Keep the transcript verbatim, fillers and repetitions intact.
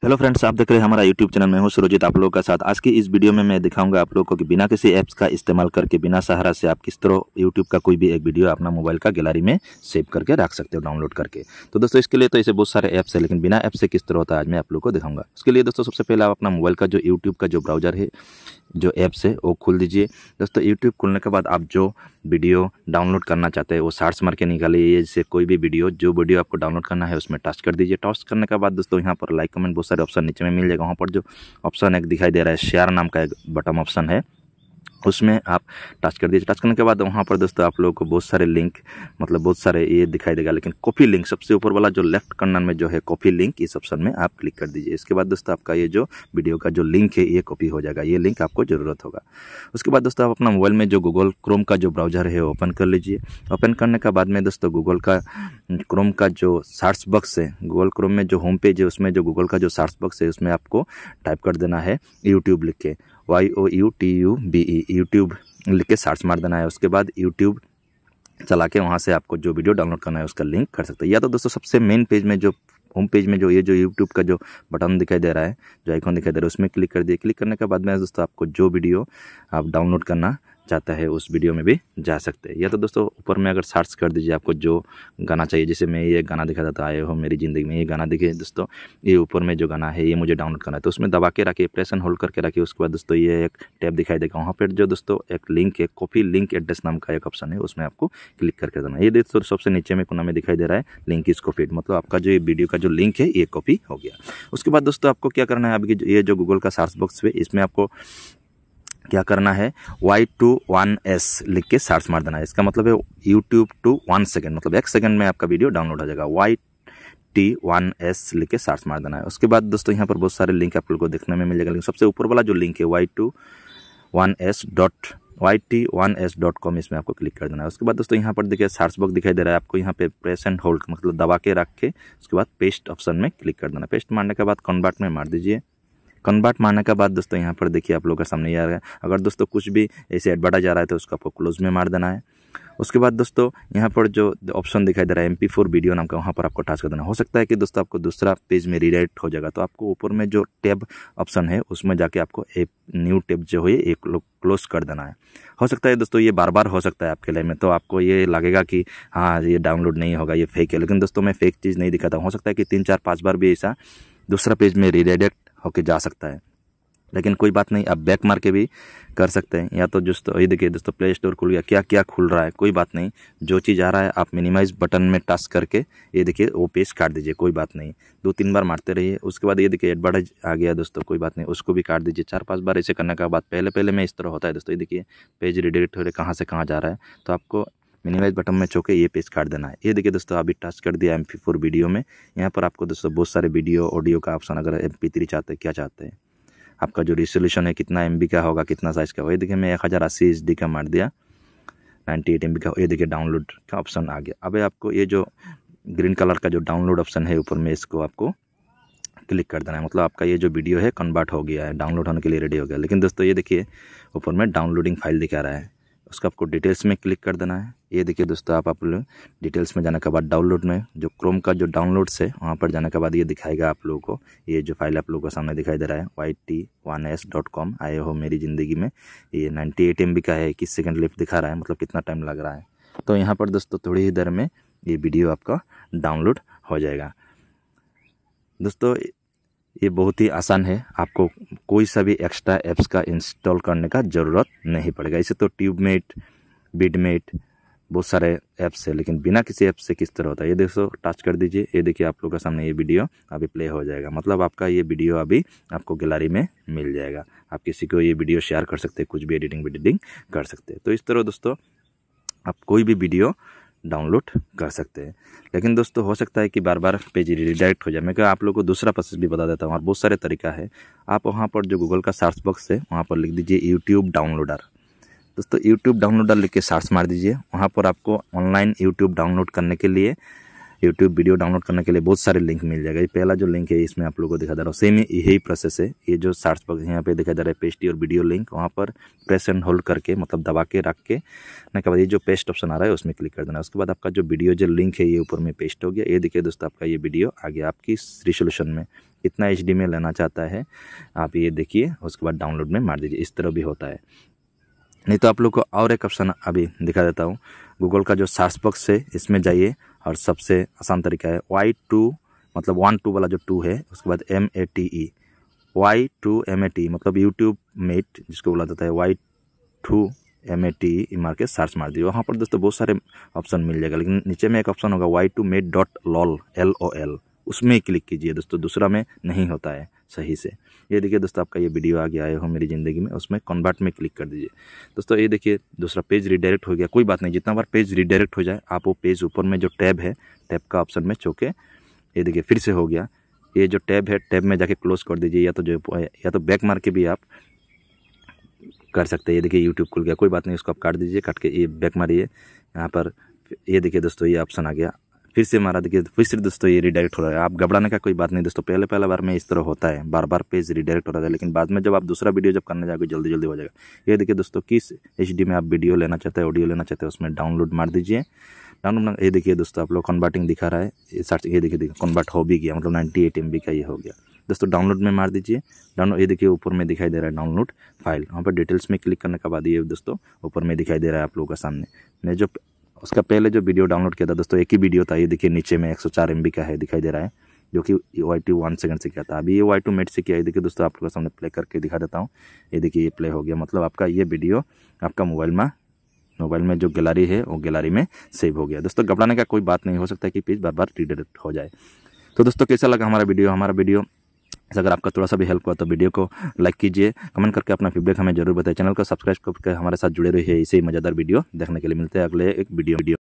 Hello friends, आप देख रहे हैं हमारा यूट्यूब चैनल में हूं सुरजीत आप लोगों का साथ। आज की इस वीडियो में मैं दिखाऊंगा आप लोगों को कि बिना किसी ऐप्स का इस्तेमाल करके बिना सहारा से आप किस तरह यूट्यूब का कोई भी एक वीडियो अपना मोबाइल का गैलरी में सेव करके रख सकते हो डाउनलोड करके। तो दोस्तों इसके लिए तो ऐसे बहुत सारे ऐप्स है, लेकिन बिना ऐप से किस तरह होता है आज मैं आप लोगों को दिखाऊंगा। उसके लिए दोस्तों सबसे पहले आप अपना मोबाइल का जो यूट्यूब का जो ब्राउजर है, जो ऐप्स है वो खोल दीजिए। दोस्तों यूट्यूब खोलने के बाद आप जो वीडियो डाउनलोड करना चाहते हैं वो सर्च मार के निकालिए। जैसे कोई भी वीडियो जो वीडियो आपको डाउनलोड करना है उसमें टच कर दीजिए। टच करने के बाद दोस्तों यहाँ पर लाइक कमेंट बहुत सारे ऑप्शन नीचे में मिल जाएगा। वहाँ पर जो ऑप्शन एक दिखाई दे रहा है शेयर नाम का एक बटन ऑप्शन है, उसमें आप टच कर दीजिए। टच करने के बाद वहाँ पर दोस्तों आप लोगों को बहुत सारे लिंक मतलब बहुत सारे ये दिखाई देगा, लेकिन कॉपी लिंक सबसे ऊपर वाला जो लेफ्ट कॉर्नर में जो है कॉपी लिंक, इस ऑप्शन में आप क्लिक कर दीजिए। इसके बाद दोस्तों आपका ये जो वीडियो का जो लिंक है ये कॉपी हो जाएगा। ये लिंक आपको ज़रूरत होगा। उसके बाद दोस्तों आप अपना मोबाइल में जो गूगल क्रोम का जो ब्राउजर है ओपन कर लीजिए। ओपन करने के बाद में दोस्तों गूगल का क्रोम का जो सर्च बॉक्स है, गूगल क्रोम में जो होम पेज है उसमें जो गूगल का जो सर्च बॉक्स है उसमें आपको टाइप कर देना है यूट्यूब लिख के, Y O U T U B E YouTube लिख के सर्च मार देना है। उसके बाद यूट्यूब चला के वहाँ से आपको जो वीडियो डाउनलोड करना है उसका लिंक कर सकते हैं। या तो दोस्तों सबसे मेन पेज में जो होम पेज में जो ये जो यूट्यूब का जो बटन दिखाई दे रहा है, जो आइकॉन दिखाई दे रहा है, उसमें क्लिक कर दिए। क्लिक करने के बाद में दोस्तों आपको जो वीडियो आप डाउनलोड करना चाहता है उस वीडियो में भी जा सकते हैं। या तो दोस्तों ऊपर में अगर सर्च कर दीजिए आपको जो गाना चाहिए, जैसे मैं ये गाना दिखा था, आए हो मेरी ज़िंदगी में, ये गाना देखिए दोस्तों, ये ऊपर में जो गाना है ये मुझे डाउनलोड करना है, तो उसमें दबा के रखिए, प्रेस एंड होल्ड करके रखिए। उसके बाद दोस्तों ये एक टैब दिखाई देगा, वहाँ पर जो दोस्तों एक लिंक है, कॉपी लिंक एड्रेस नाम का एक ऑप्शन है, उसमें आपको क्लिक करके देना है। ये दोस्तों सबसे नीचे में कोना में दिखाई दे रहा है लिंक इज कॉपीड, मतलब आपका जो ये वीडियो का जो लिंक है ये कॉपी हो गया। उसके बाद दोस्तों आपको क्या करना है, अभी ये जो गूगल का सर्च बॉक्स है इसमें आपको क्या करना है, वाई टू वन एस लिख के सर्च मार देना है। इसका मतलब है यूट्यूब टू वन सेकेंड, मतलब एक सेकंड में आपका वीडियो डाउनलोड हो जाएगा। वाई टी वन एस लिख के सर्च मार देना है। उसके बाद दोस्तों यहाँ पर बहुत सारे लिंक आप लोग को देखने में मिल जाएगा, लेकिन सबसे ऊपर वाला जो लिंक है Y two one S dot Y T one S dot com, इसमें आपको क्लिक कर देना है। उसके बाद दोस्तों यहाँ पर देखिए सर्च बॉक्स दिखाई दे रहा है आपको, यहाँ पे प्रेस एंड होल्ड मतलब दबा के रख के उसके बाद पेस्ट ऑप्शन में क्लिक कर देना। पेस्ट मारने के बाद कन्वर्ट में मार दीजिए। कन्वर्ट मारने के बाद दोस्तों यहाँ पर देखिए आप लोगों के सामने ये आ रहा है। अगर दोस्तों कुछ भी ऐसे एडवर्टाइज आ रहा है तो उसको आपको क्लोज में मार देना है। उसके बाद दोस्तों यहाँ पर जो ऑप्शन दिखाई दे रहा है एम पी फोर वीडियो नाम का, वहाँ पर आपको टच कर देना। हो सकता है कि दोस्तों आपको दूसरा पेज में रीडायरेक्ट हो जाएगा, तो आपको ऊपर में जो टैब ऑप्शन है उसमें जाके आपको एक न्यू टैब जो है एक क्लोज कर देना है। हो सकता है दोस्तों ये बार बार हो सकता है आपके लिए में, तो आपको ये लगेगा कि हाँ ये डाउनलोड नहीं होगा, ये फेक है, लेकिन दोस्तों मैं फेक चीज़ नहीं दिखाता हूँ। हो सकता है कि तीन चार पाँच बार भी ऐसा दूसरा पेज में रीडायरेक्ट होके जा सकता है, लेकिन कोई बात नहीं, आप बैक मार के भी कर सकते हैं। या तो दोस्तों ये देखिए दोस्तों प्ले स्टोर खुल गया, क्या क्या खुल रहा है कोई बात नहीं, जो चीज़ आ रहा है आप मिनिमाइज बटन में टच करके ये देखिए वो पेज काट दीजिए, कोई बात नहीं, दो तीन बार मारते रहिए। उसके बाद ये देखिए एडवर्टाइज आ गया दोस्तों, कोई बात नहीं, उसको भी काट दीजिए। चार पाँच बार ऐसे करने के बाद पहले पहले में इस तरह होता है दोस्तों, ये देखिए पेज रिडायरेक्ट हो रहे कहाँ से कहाँ जा रहा है, तो आपको मिनिमाइज बटन में चौके ये पेज काट देना है। ये देखिए दोस्तों अभी टच कर दिया एम पी फोर वीडियो में। यहाँ पर आपको दोस्तों बहुत सारे वीडियो ऑडियो का ऑप्शन, अगर एम पी थ्री चाहते हैं, क्या चाहते हैं, आपका जो रिजोल्यूशन है कितना एम बी का होगा, कितना साइज़ का होगा। ये देखिए मैं एक हज़ार अस्सी एच डी का मार दिया, नाइन्टी एट एम बी का। ये देखिए डाउनलोड का ऑप्शन आ गया। अब आपको ये जो ग्रीन कलर का जो डाउनलोड ऑप्शन है ऊपर में, इसको आपको क्लिक कर देना है, मतलब आपका ये जो वीडियो है कन्वर्ट हो गया है, डाउनलोड होने के लिए रेडी हो गया। लेकिन दोस्तों ये देखिए ऊपर में डाउनलोडिंग फाइल दिखा रहा है, उसका आपको डिटेल्स में क्लिक कर देना है। ये देखिए दोस्तों आप आप लोग डिटेल्स में जाने के बाद डाउनलोड में जो क्रोम का जो डाउनलोड्स है वहाँ पर जाने के बाद ये दिखाएगा आप लोगों को, ये जो फाइल आप लोगों को सामने दिखाई दे रहा है Y T one S dot com, आए हो मेरी ज़िंदगी में, ये नाइन्टी एट एम बी का है, इक्कीस सेकेंड लिफ्ट दिखा रहा है, मतलब कितना टाइम लग रहा है। तो यहाँ पर दोस्तों थोड़ी ही देर में ये वीडियो आपका डाउनलोड हो जाएगा। दोस्तों ये बहुत ही आसान है, आपको कोई सा भी एक्स्ट्रा ऐप्स का इंस्टॉल करने का ज़रूरत नहीं पड़ेगा। इसे तो ट्यूबमेट, बिडमेट बहुत सारे ऐप्स है, लेकिन बिना किसी ऐप से किस तरह होता है। ये दोस्तों टच कर दीजिए, ये देखिए आप लोगों के सामने ये वीडियो अभी प्ले हो जाएगा, मतलब आपका ये वीडियो अभी आपको गैलरी में मिल जाएगा। आप किसी को ये वीडियो शेयर कर सकते हैं, कुछ भी एडिटिंग एडिटिंग कर सकते हैं। तो इस तरह दोस्तों आप कोई भी वीडियो डाउनलोड कर सकते हैं। लेकिन दोस्तों हो सकता है कि बार बार पेज रिडायरेक्ट हो जाए। मैं क्या आप लोगों को दूसरा प्रोसेस भी बता देता हूँ, और बहुत सारे तरीका है। आप वहाँ पर जो गूगल का सर्च बॉक्स है वहाँ पर लिख दीजिए यूट्यूब डाउनलोडर। दोस्तों यूट्यूब डाउनलोडर लिख के सर्च मार दीजिए। वहाँ पर आपको ऑनलाइन यूट्यूब डाउनलोड करने के लिए यूट्यूब वीडियो डाउनलोड करने के लिए बहुत सारे लिंक मिल जाएगा। ये पहला जो लिंक है इसमें आप लोगों को दिखा दे रहा हूँ, सेम यही प्रोसेस है। ये जो सर्च बॉक्स यहाँ पे दिखा दे रहा है पेस्ट योर वीडियो लिंक, वहाँ पर प्रेस एंड होल्ड करके मतलब दबा के रख के ना के बाद ये जो पेस्ट ऑप्शन आ रहा है उसमें क्लिक कर देना। उसके बाद आपका जो वीडियो जो लिंक है ये ऊपर में पेस्ट हो गया। ये देखिए दोस्तों आपका ये वीडियो आ गया आपकी रिजोल्यूशन में, कितना एच डी में लेना चाहता है आप ये देखिए। उसके बाद डाउनलोड में मार दीजिए, इस तरह भी होता है। नहीं तो आप लोग को और एक ऑप्शन अभी दिखा देता हूँ, गूगल का जो सर्च बॉक्स है इसमें जाइए और सबसे आसान तरीका है वाई टू मतलब वन टू वाला जो टू है, उसके बाद M A T E Y two M A T मतलब यूट्यूब मेट जिसको बोला जाता है, Y two M A T E मार के सर्च मार दिए। वहाँ पर दोस्तों बहुत सारे ऑप्शन मिल जाएगा, लेकिन नीचे में एक ऑप्शन होगा Y two mate dot lol L O L, उसमें क्लिक कीजिए दोस्तों, दूसरा में नहीं होता है सही से। ये देखिए दोस्तों आपका ये वीडियो आ गया है हो मेरी ज़िंदगी में, उसमें कन्वर्ट में क्लिक कर दीजिए दोस्तों। ये देखिए दूसरा पेज रिडायरेक्ट हो गया, कोई बात नहीं, जितना बार पेज रिडायरेक्ट हो जाए आप वो पेज ऊपर में जो टैब है टैब का ऑप्शन में चौके, ये देखिए फिर से हो गया। ये जो टैब है टैब में जाके क्लोज कर दीजिए, या तो जो या तो बैक मार के भी आप कर सकते हैं। ये देखिए यूट्यूब खुल गया, कोई बात नहीं, उसको आप काट दीजिए, काट के ये बैक मारिए यहाँ पर। ये देखिए दोस्तों ये ऑप्शन आ गया, फिर से मारा, देखिए फिर से दोस्तों ये रिडायरेक्ट हो रहा है। आप घबराने का कोई बात नहीं दोस्तों, पहले पहला बार में इस तरह होता है, बार बार पेज रिडायरेक्ट हो रहा है, लेकिन बाद में जब आप दूसरा वीडियो जब करने जाओगे जल्दी जल्दी हो जाएगा। ये देखिए दोस्तों किस एच डी में आप वीडियो लेना चाहते हैं, ऑडियो लेना चाहते हैं, उसमें डाउनलोड मार दीजिए। डाउनलोड ये देखिए दोस्तों आप लोग कन्वर्टिंग दिखा रहा है, ये सर्च ये देखिए देखिए कन्वर्ट हो भी गया, मतलब नाइन्टी एट एम बी का ये हो गया दोस्तों। डाउनलोड में मार दीजिए, डाउनलोड ये देखिए ऊपर में दिखाई दे रहा है डाउनलोड फाइल, वहाँ पर डिटेल्स में क्लिक करने के बाद ये दोस्तों ऊपर में दिखाई दे रहा है आप लोगों का सामने। मैं जो उसका पहले जो वीडियो डाउनलोड किया था दोस्तों एक ही वीडियो था, ये देखिए नीचे में एक सौ चार एम बी का है दिखाई दे रहा है, जो कि वाई टू वन सेकंड से किया था। अभी ये वाई टू मेट से किया, ये देखिए दोस्तों आप लोगों के सामने प्ले करके दिखा देता हूँ। ये देखिए ये प्ले हो गया, मतलब आपका ये वीडियो आपका मोबाइल में मोबाइल में जो गैलरी है वो गैलरी में सेव हो गया दोस्तों। घबराने का कोई बात नहीं, हो सकता है कि पेज बार बार रिडायरेक्ट हो जाए। तो दोस्तों कैसा लगा हमारा वीडियो हमारा वीडियो अगर आपका थोड़ा सा भी हेल्प हुआ तो वीडियो को लाइक कीजिए, कमेंट करके अपना फीडबैक हमें जरूर बताइए, चैनल को सब्सक्राइब करके हमारे साथ जुड़े रहिए। इसे ही मज़ेदार वीडियो देखने के लिए मिलते हैं अगले एक वीडियो वीडियो